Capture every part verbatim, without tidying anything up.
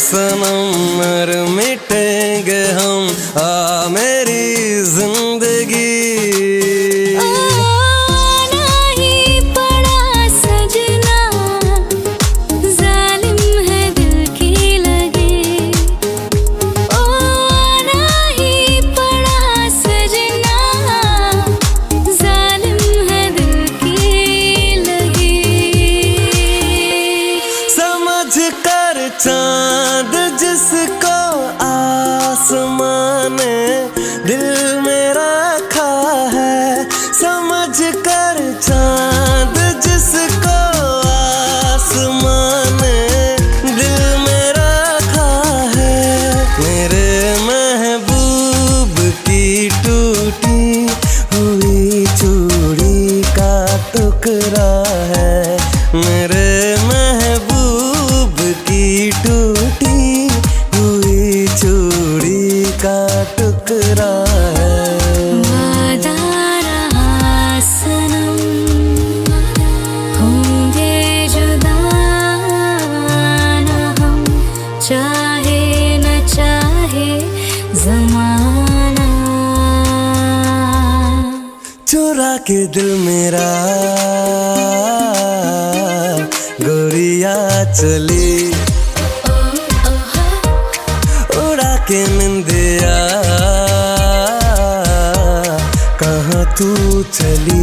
सनम मर मिटेंगे हम, आ मेरी जिंदगी। चांद जिसको आसमान ने दिल में रखा है, समझ कर चांद जिसको आसमान ने दिल में रखा है। मेरे महबूब की टूटी हुई चूड़ी का टुकड़ा है, मेरे की टूटी हुई चूड़ी का टुकड़ा है। वादा रहा सनम, होंगे जुदा न हम, चाहे न चाहे ज़माना। चुरा के दिल मेरा गोरिया चली, उड़ा के निंदिया कहाँ तू चली।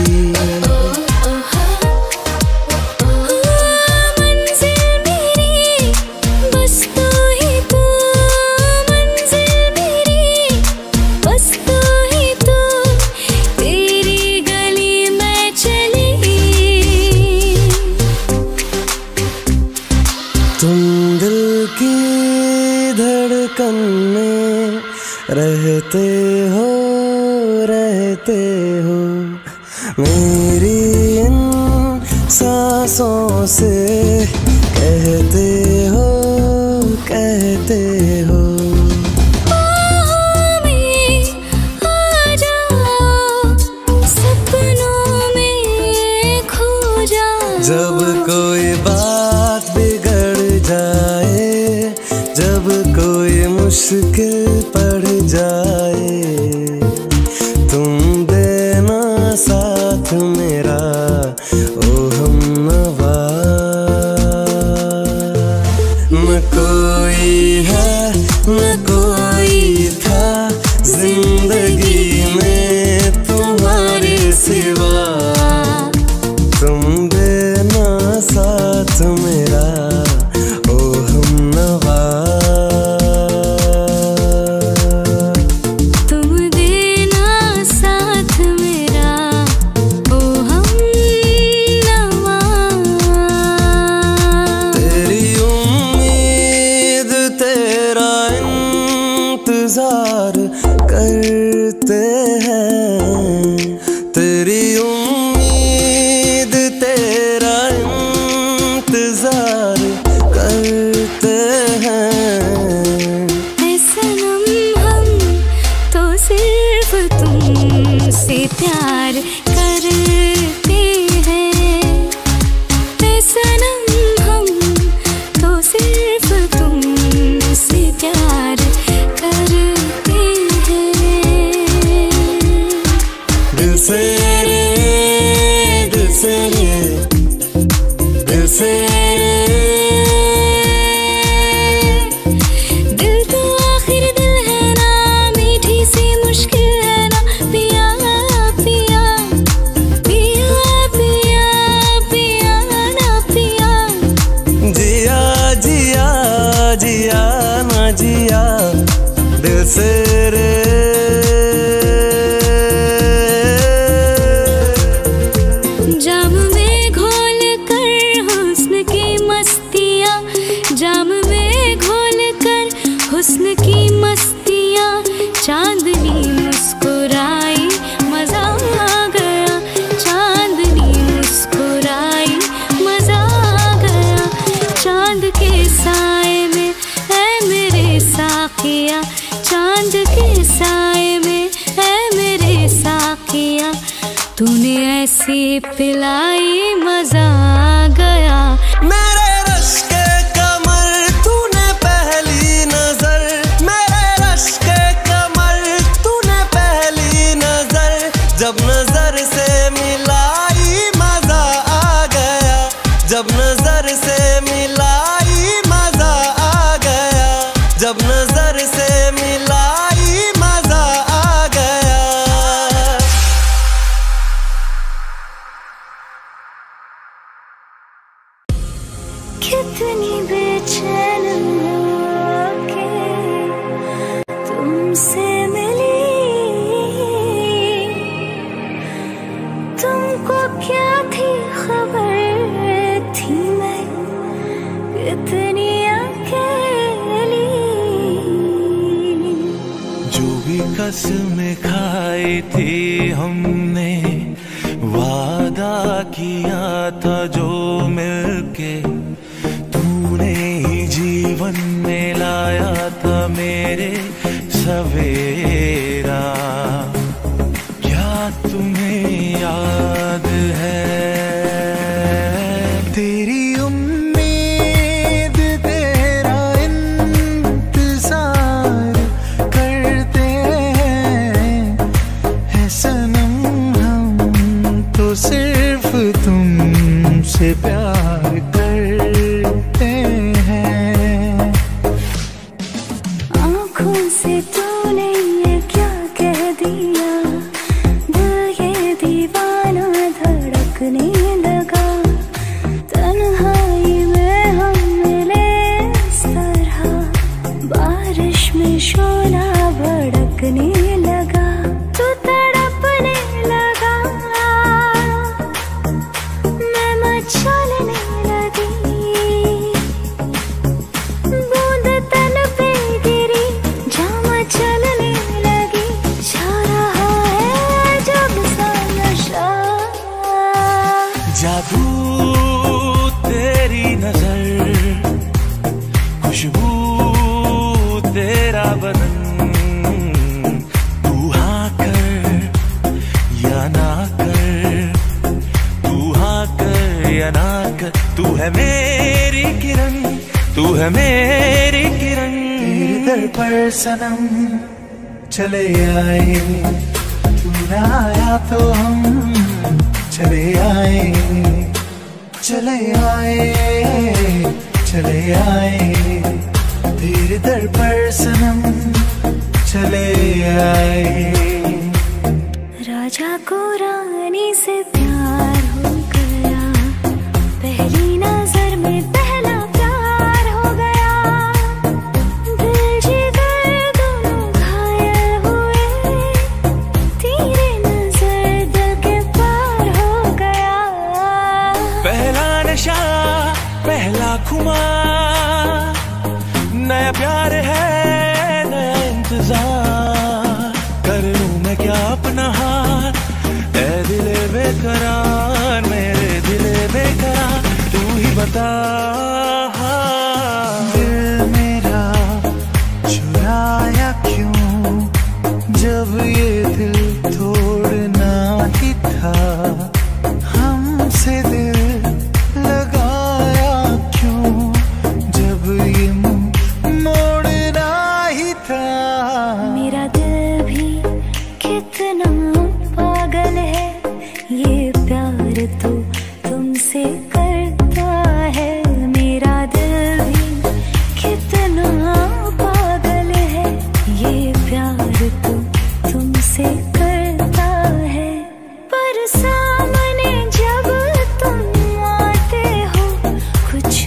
तुम दिल की धड़कन में रहते हो, रहते हो, मेरी इन सांसों से कहते हो, कहते हो। जब कोई बात बिगड़ जाए, जब कोई मुश्किल पड़ जाए, तुम देना साथ मेरा ओ हमनवा। न कोई है न कोई था जिंदगी में तुम्हारे सिवा, तुम देना साथ मेरा ओ हमनवा। तुम देना साथ मेरा ओ हमनवा। तेरी उम्मीद तेरा इंतजार करते हैं, तेरी तेरा इंतजार करते हैं। ऐ सनम हम तो सिर्फ तुमसे प्यार करते हैं, ऐ सनम हम तो सिर्फ तुमसे प्यार करते हैं। दिल से दिल से दिल से दिल तो आखिर दिल है ना, मीठी सी मुश्किल है ना, पिया पिया पिया पिया पिया ना पिया। जिया जिया जिया ना जिया दिल से रे। जाम में घोल कर हुस्न की मस्तियाँ, जाम में घोल कर हुस्न की मस्तियाँ, चांदनी मुस्कुराई मजा आ गया, चांदनी मुस्कुराई मजा आ गया। चांद के साए में है मेरे साकिया, चांद के साए में है मेरे साकिया, तूने ऐसी पिलाई मजा आ गया। मेरे रश के कमर तूने थी हमने, वादा किया था जो मिलके तूने ही जीवन में लाया था मेरे सवेरा। क्या तुम्हें याद है? तेरी सिर्फ तुमसे प्यार करते हैं। आँखों से तूने ये क्या कह दिया, दिल ये दीवाना धड़कने लगा। तन्हाई में हम मिले इस तरह, बारिश में शोला भड़कने लगा। तू तड़पने लगा, चलने लगी, बूंद तन पे गिरी, जामा चलने लगी। जा रहा है जब सा नशा, जादू तेरी नजर, खुशबू तेरा बदन। तू हाँ कर या ना कर, तू हाँ कर या ना कर, तू है मेरी किरण, तू है मेरी किरण। तेरे दर पर सनम चले आए, तू ना आया तो हम चले आए, चले आए, चले आए। तेरे दर पर सनम चले आए। राजा को रानी से प्यार हो गया, पहली नजर में पहला प्यार हो गया। दिल जिगर दोनों घायल हुए, तेरे नजर दिल के पार हो गया। पहला नशा पहला खुमार, नया प्यार है नया इंतजार। कर लूं मैं क्या अपना हाथ, ऐ दिले बेकरार, मेरे दिले बेकरार, तू ही बता। दिल मेरा चुराया क्यों, जब ये दिल तोड़ना ही था। हमसे दिल लगाया क्यों, जब ये मुंह मोड़ना ही था। मेरा दिल भी कितना पागल है, ये प्यार तो तुमसे कर